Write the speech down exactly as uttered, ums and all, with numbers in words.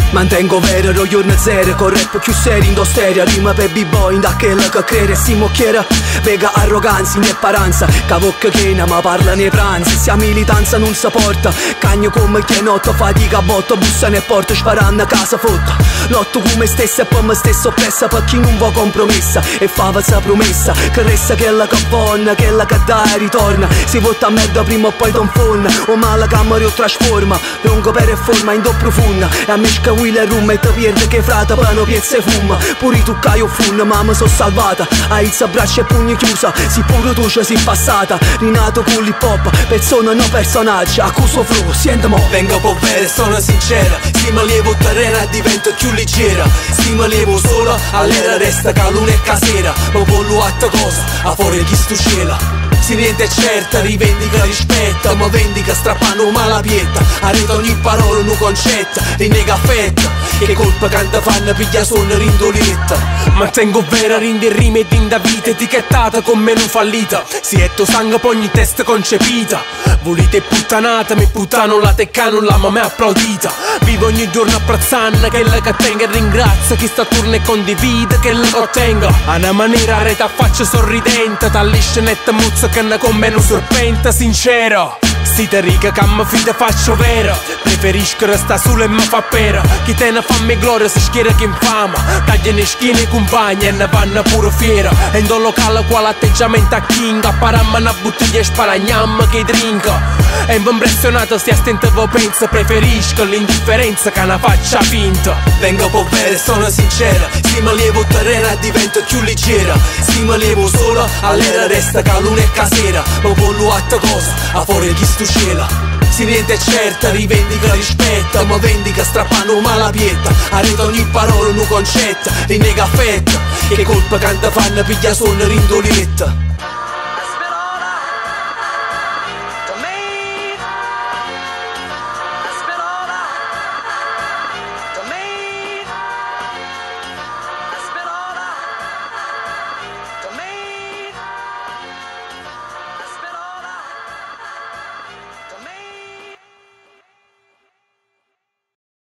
Mantengo vero lo giorno zero, con rap più seri in stereo. Rima per b-boy, da quello che crede si mocchiera. Vega arroganza, in paranza, cavocca chena ma parla nei pranzi. Se a militanza non si porta, cagno come chienotto, fatica a botto, bussa ne porta, sparanno a casa fotta. Lotto come stessa e poi me stesso oppressa, per chi non va compromessa. E fa falsa promessa, che resta quella che buona, quella che dà e ritorna. Si vota a merda prima o poi t'inforna, o mala camera o trasforma. Lungo per e forma in do profonda, e a me sca Will e rum e te pierde che frata pano piezza e fuma. Pure tu caio funna ma mi so salvata, a izza braccia e pugni chiusa. Si pure tu ci si passata, rinato con l'hip hop, persona no personaggio. Accuso flow, sente mo. Vengo po' vero e sono sincera, si mi levo terrena divento più leggera. Si mi levo solo, all'era resta che luna e casera. Ma vollo altra cosa, a fuori chi stu ciela. Si niente è certa, rivendica rispetta, ma vendica strappando malapietta. Arreta ogni parola, un concetto, rinnega affetta. Che colpa canta fanno, piglia sonno, rindoletta. Mantengo vera, rinde rime ed inda vita, etichettata come non fallita. Si etto sangue per ogni testa concepita. Volete puttanata, mi puttano la teccano, la mamma è applaudita. Vivo ogni giorno apprezzando, che la che tenga e ringrazia. Chi sta attorno e condivide, che la ottenga. A una maniera reta faccia sorridente, tallisce netta muzza che ne con me non sorpenta, sincero. Sita riga che mi fida faccio vera, preferisco resta solo e mi fa pera. Chi te ne fammi gloria si schiera che infama, taglia ne schiene i compagni e ne vanno pure fiera. E in un locale quale atteggiamento a king, apparamma una bottiglia e sparagnamma che drinka. E mi impressionato se a stento vo pensa, preferisco l'indifferenza che una faccia finta. Vengo po' vera e sono sincera, si mi levo terrena divento più leggera. Si mi levo solo, all'era resta che luna e casera. Ma vollo altra cosa, a fuori chi stu ciela. Si niente è certa, rivendica rispetta, ma vendica strappando malapietta. Arreta ogni parola, un concetto, rinnega affetta. Che colpa canta fanno, piglia sonno, rindoletta.